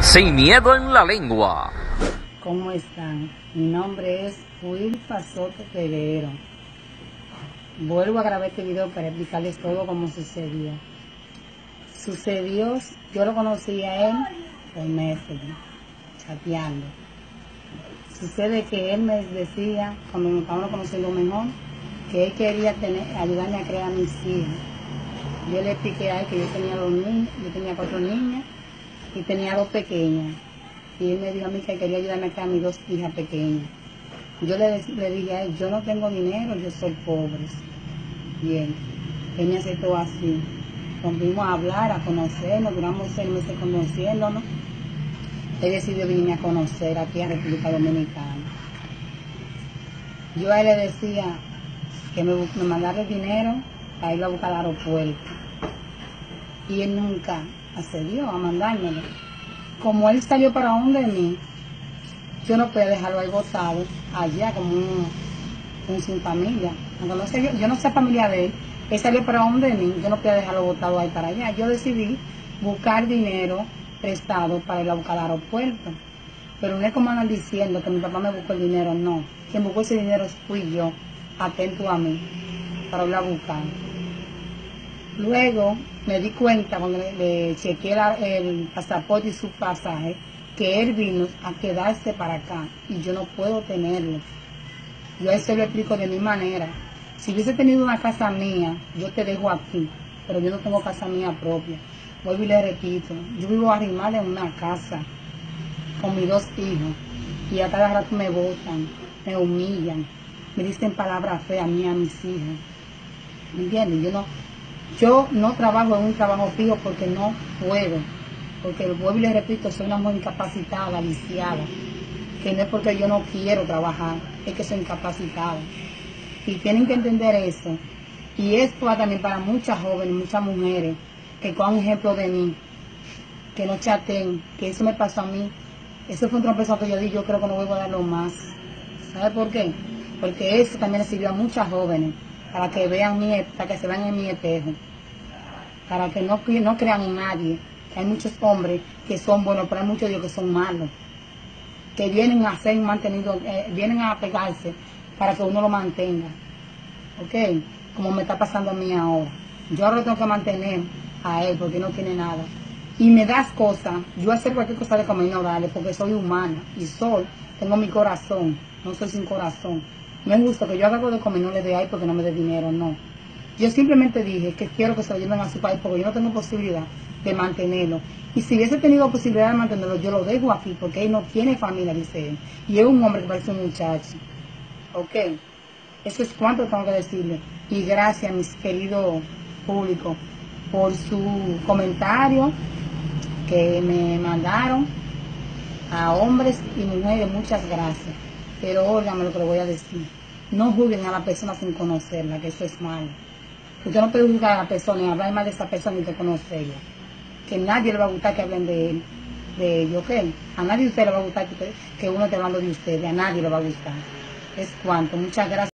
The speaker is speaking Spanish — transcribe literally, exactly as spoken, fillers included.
Sin miedo en la lengua. ¿Cómo están? Mi nombre es Wilfa Soto Peguero. Vuelvo a grabar este video para explicarles todo cómo sucedió. Sucedió, yo lo conocí a él por Messenger, chateando. Sucede que él me decía, cuando nos estábamos conociendo mejor, que él quería tener, ayudarme a crear mis hijas. Yo le expliqué a él que yo tenía dos niños, yo tenía cuatro niñas y tenía dos pequeñas. Y él me dijo a mí que quería ayudarme a crear mis dos hijas pequeñas. Yo le, le dije a él, yo no tengo dinero, yo soy pobre. Bien, él me aceptó así. Volvimos a hablar, a conocernos, duramos seis meses conociéndonos. Él decidió venirme a conocer aquí a República Dominicana. Yo a él le decía que me, me mandara el dinero para irlo a buscar al aeropuerto. Y él nunca accedió a mandármelo. Como él salió para donde mí, yo no podía dejarlo ahí botado, allá como un, un sin familia. Aunque no sé, yo, yo no sé familia de él, él salió para donde mí, yo no podía dejarlo botado ahí para allá. Yo decidí buscar dinero prestado para ir a buscar al aeropuerto. Pero no es como andan diciendo que mi papá me buscó el dinero, no. Quien buscó ese dinero fui yo, atento a mí, para irlo a buscar. Luego me di cuenta, cuando le, le chequeé la, el pasaporte y su pasaje, que él vino a quedarse para acá y yo no puedo tenerlo. Yo a él se lo explico de mi manera. Si hubiese tenido una casa mía, yo te dejo aquí, pero yo no tengo casa mía propia. Vuelvo y le repito, yo vivo arrimada en una casa con mis dos hijos y a cada rato me botan, me humillan, me dicen palabras feas a mí, a mis hijos. ¿Me entiendes? Yo no, yo no trabajo en un trabajo fijo porque no puedo. Porque vuelvo y le repito, soy una mujer incapacitada, lisiada. Que no es porque yo no quiero trabajar, es que soy incapacitada. Y tienen que entender eso. Y esto va también para muchas jóvenes, muchas mujeres, que cojan un ejemplo de mí, que no chateen, que eso me pasó a mí. Eso fue un trompezo que yo di, yo creo que no vuelvo a darlo más. ¿Sabe por qué? Porque eso también le sirvió a muchas jóvenes, para que vean mi, para que se vean en mi espejo, para que no, no crean en nadie. Hay muchos hombres que son buenos, pero hay muchos de ellos que son malos, que vienen a ser mantenidos, eh, vienen a pegarse para que uno lo mantenga, ¿ok? Como me está pasando a mí ahora. Yo ahora tengo que mantener a él porque no tiene nada. Y me das cosas, yo hacer cualquier cosa de comer y no darle, porque soy humana y soy, tengo mi corazón, no soy sin corazón. No me gusta que yo haga algo de comer y no le dé ahí porque no me dé dinero, no. Yo simplemente dije que quiero que se lo lleven a su país porque yo no tengo posibilidad de mantenerlo. Y si hubiese tenido posibilidad de mantenerlo, yo lo dejo aquí porque él no tiene familia, dice él. Y es un hombre que parece un muchacho. ¿Ok? Eso es cuanto tengo que decirle. Y gracias, mis queridos públicos, por su comentario que me mandaron a hombres y mujeres. Muchas gracias. Pero óigame lo que le voy a decir. No juzguen a la persona sin conocerla, que eso es malo. Usted no puede juzgar a la persona y hablar mal de esa persona y de conocerla. Que nadie le va a gustar que hablen de él, de ellos, ¿ok? A nadie de usted le va a gustar que, que uno esté hablando de ustedes, a nadie le va a gustar. Es cuanto. Muchas gracias.